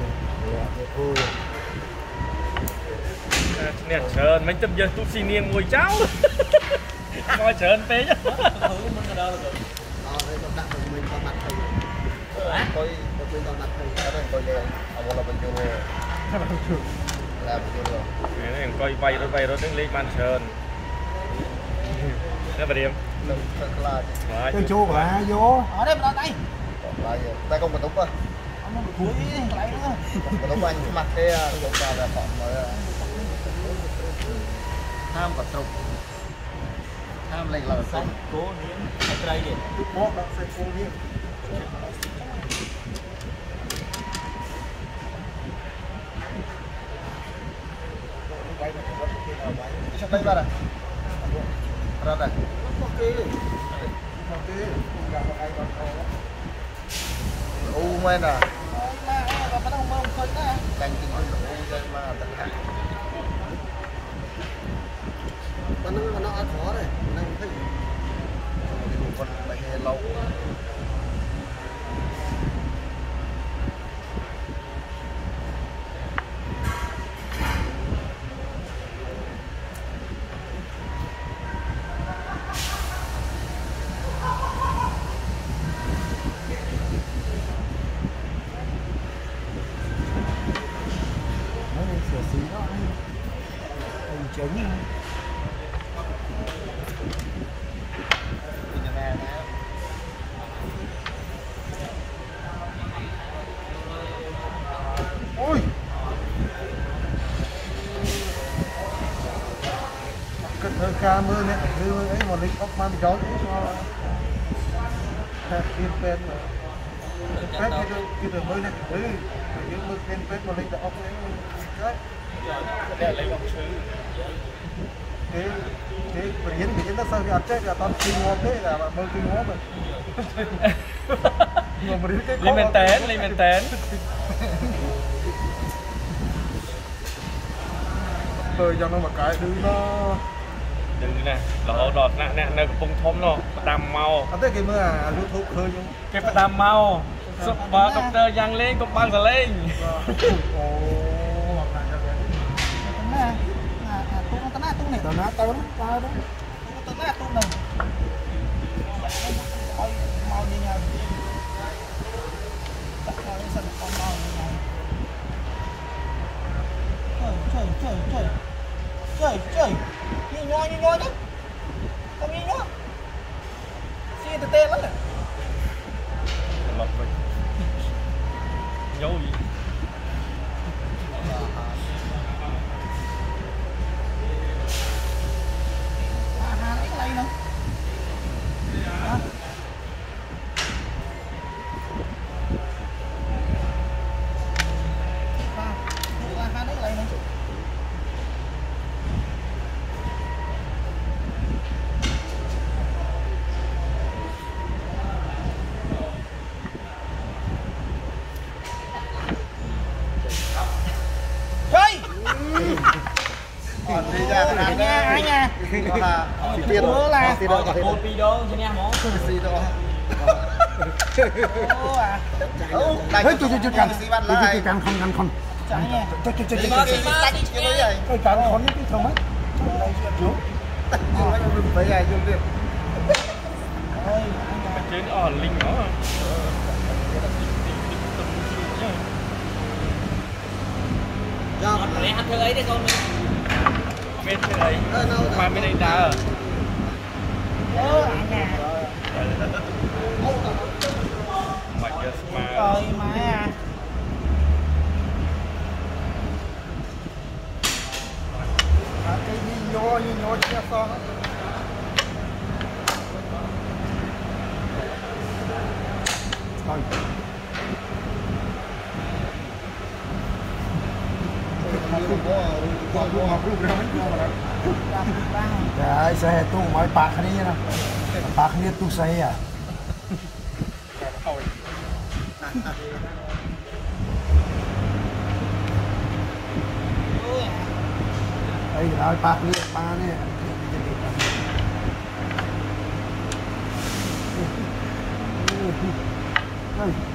nè trơn mấy tâm giờ tu xin niên ngồi cháu coi trơn phê nhá coi vay rồi đứng lên man trơn nó vào điểm cái chú của ai vô ở đây mà đây tay không có túc à cuối lại nữa có túc anh mặc cái dụng vào là còn mới tham vật trục tham lệnh là xong cố niệm ở đây đi bó đã phải cố niệm trong đây ra này ra này u men à canh kinh u lên mà tất cả nó ăn khó này nó thấy con mày lâu trứng ôi cái thơ ca mưa này cứ ấy một lính ốc man chó phim bên phép cái đường mưa này những mưa bên phép một lính đã ốc ấy đây là lấy bóng sứ cái biến nó sao cái chết là toàn kinh ngón thế là mơ kinh ngón rồi lên men tén tôi cho nó một cái đừng nè lọ đọt nè nó bông thôm nó đam mau anh thấy cái mưa YouTube khơi nhung cái đam mau sụp bờ doctor giang lên cũng băng rồi lên tao nát tao đúng tao nát tung này mau như nhau đặt vào cái sân con mau như nhau trời như nhoi chứ không như nhoi xin từ tên lắm này lọc vậy dấu gì ai nha tiền nữa là một video cho nha món gì đó thấy tôi càng không chẳng nha tôi càng khó những cái thằng ấy với ai dùng tiền trên linh nó mẹ ăn thơ ấy đi con bên thế này mà bên đây đã mày giờ mà rồi mà cái như nhô chia son Trời xe tu mọi bạc đi nè bạc đi tu xe à đây là bạc đi ba nè đây